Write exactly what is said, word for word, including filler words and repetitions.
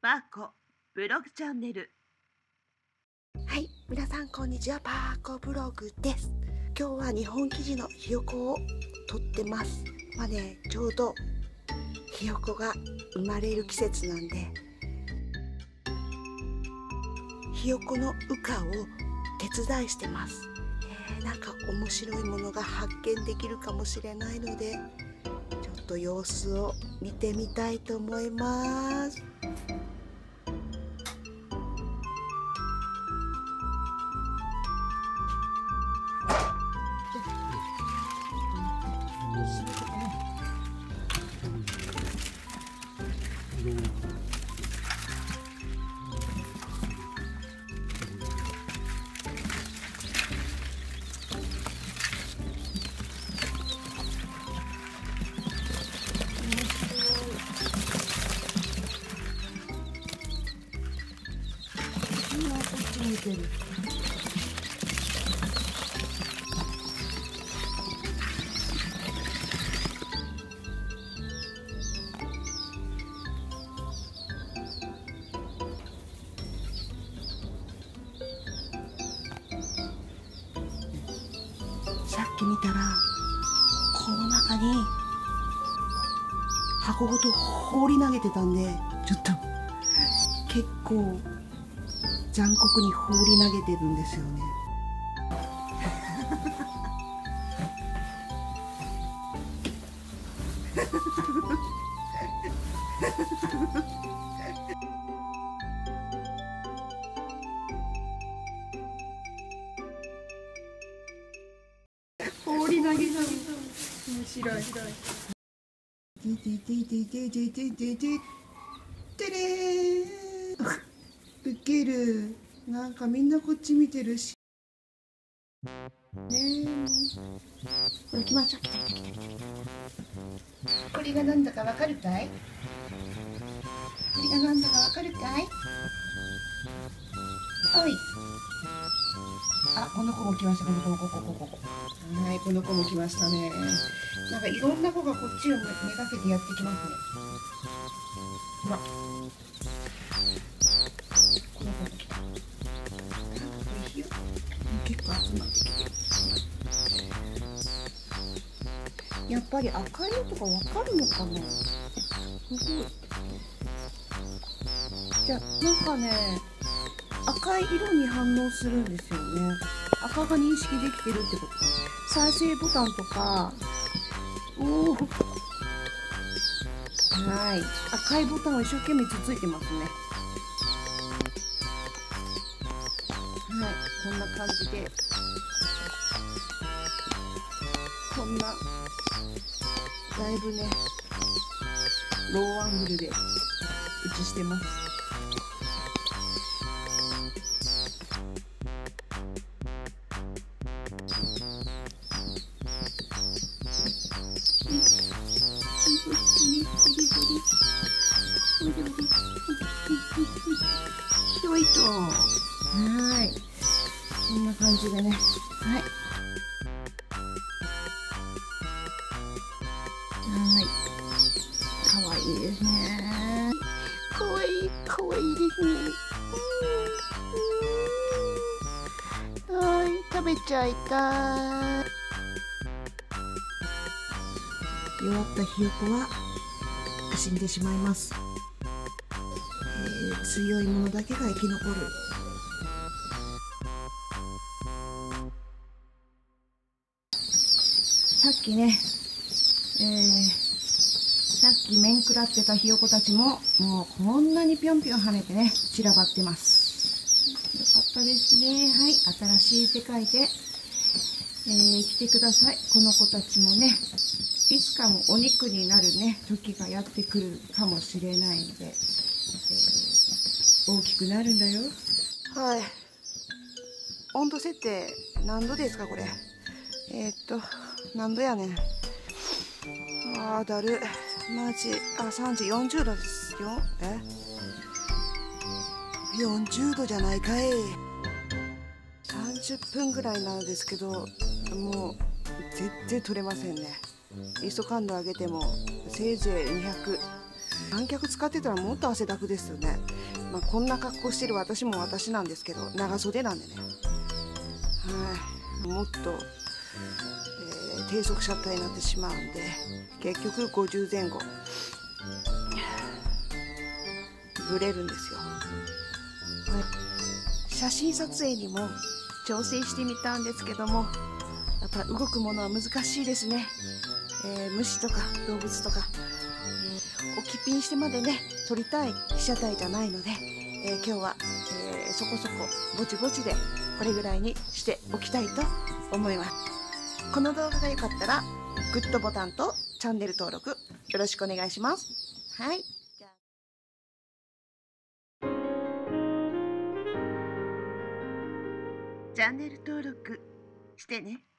パーコブログチャンネル。 はい、皆さんこんにちは。パーコブログです。今日は日本キジのひよこを撮ってます。まあね、ちょうどひよこが生まれる季節なんで、ひよこの羽化を手伝いしてます。えー、なんか面白いものが発見できるかもしれないので、ちょっと様子を見てみたいと思います。見てる。さっき見たらこの中に箱ごと放り投げてたんで、ちょっと結構残酷に放り投げてるんですよね。放り投げが面白い。ててててててててててれー。ウケる。なんかみんなこっち見てるし。ねえ。これ来ました。来た来た来た来た来た。これがなんだかわかるかい？これがなんだかわかるかい？おい。あ、この子も来ました。この子もこここここ。はい、この子も来ましたね。なんかいろんな子がこっちをめがけてやってきますね。ほら。この子も来た。結構集まってきてる。やっぱり赤いのとかわかるのかな。すごい。じゃあなんかね、赤い色に反応するんですよね。赤が認識できてるってことか。再生ボタンとか、おお、はい、赤いボタンを一生懸命つついてますね。はい、こんな感じで、こんなだいぶねローアングルで映してます。ひどいと、はい、こんな感じでね、はい。はい。可愛いですね。可愛い、可愛いですね。うん、はい、食べちゃいたい。弱ったひよこは死んでしまいます。えー、強いものだけが生き残る。さっきね、えー、さっき面食らってたひよこたちももうこんなにぴょんぴょん跳ねてね散らばってます。よかったですね。はい、新しい世界で、えー、来てください。この子たちもね、いつかもお肉になるね時がやってくるかもしれないので、えー、大きくなるんだよ。はい、温度設定何度ですかこれ。えー、っと何度やねん。あーだる。マジ。あ、さんじ、よんじゅうどですよ。え ?よんじゅうどじゃないかい。さんじゅっぷんぐらいなんですけど、もう全然取れませんね。イースト感度上げてもせいぜいにひゃく。観客使ってたらもっと汗だくですよね。 まあ、こんな格好してる私も私なんですけど、長袖なんでね。はい。もっと、えー低速シャッターになってしまうんで、結局ごじゅうぜん後。ブレるんですよ。はい。写真撮影にも挑戦してみたんですけども、やっぱ動くものは難しいですね。えー虫とか動物とか、えー置きピンしてまでね、撮りたい被写体じゃないので、えー今日は、えーそこそこぼちぼちでこれぐらいにしておきたいと思います。この動画が良かったら、グッドボタンとチャンネル登録よろしくお願いします。はい。じゃあチャンネル登録してね。